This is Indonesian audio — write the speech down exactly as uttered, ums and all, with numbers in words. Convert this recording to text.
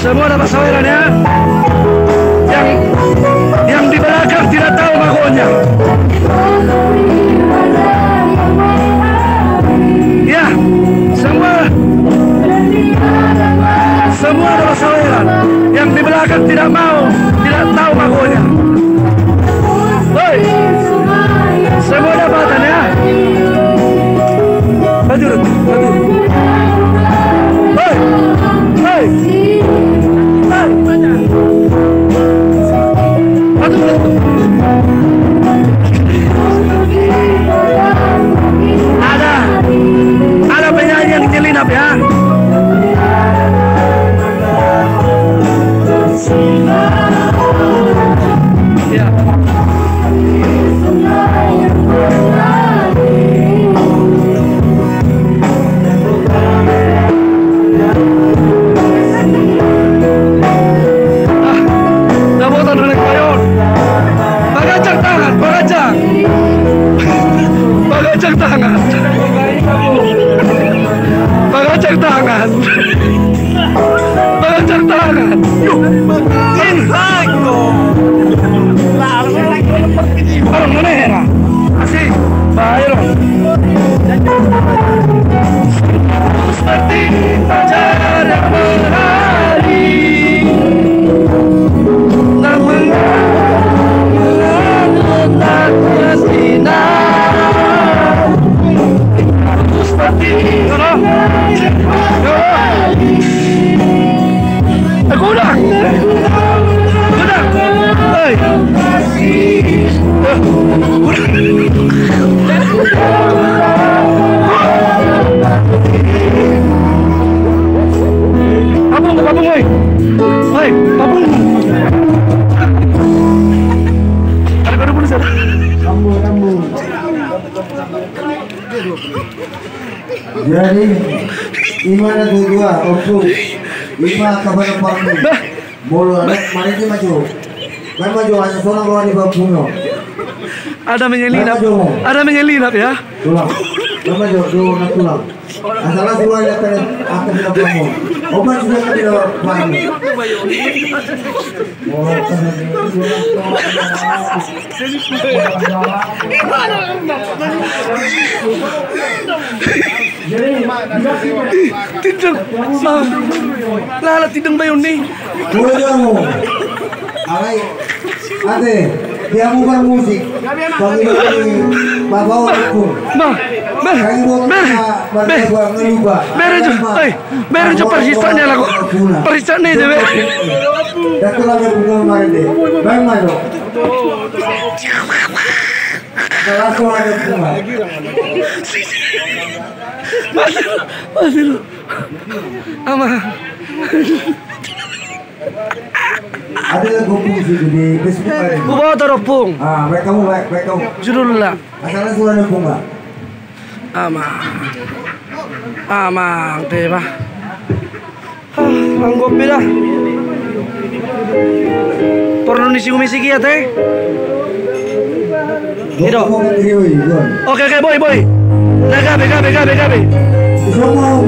Semua dapat saweran ya. Yang yang di belakang tidak tahu magonya. Ya, semua semua dapat saweran. Yang di belakang tidak mau, tidak tahu magonya. Woi, semua dapatan ya. Lanjut, lanjut. Hei, hei, hei, lanjut, lanjut. Ada, ada penyanyi yang nyelinap ya. Ya. Pengacak tangan, pengacak tangan, pengacak tangan. Yuk, orang mana ya? Asik, baik. Seperti fajar yang berhari, namun tak bersinar. Seperti aku udah, udah, hei, papung, papung, hei, hei, papung. Ada kado pun sana. Kamu, kamu. Jadi, gimana tuh dua, opung, lima kabar parmi, mulu anak mari kita maju, kan maju hanya seorang luar di bawah puno. Ada menyelinap, ada menyelinap ya. Tulang, kan maju, dua nak tulang. Asalnya suruh lihat kan akan tidak kamu, obat sudah kan tidak parmi. Tidung, lala tidung ba yun nih? Kuya mo, ay, ate, dia mo bang musik? Panginoon, babaw ako. Ma, mer, mer, mer, meron jo, ay, meron jo perhisanya lagu, perhisanya aja mer. Datu lang ang bunga marinde, bang malo. Langsung ada bunga. Masih, masih lu, ama. Ada lagu musik di Facebook ada. Bawa teropong. Ah, baik kamu, baik, baik kamu. Judul lah. Asalnya sudah ada bunga. Ama, ama, deh bah. Ang kopi dah. Porno nisi umisi kia teh. Gitu. Oke oke boy boy. Gabe gabe gabe gabe. Semua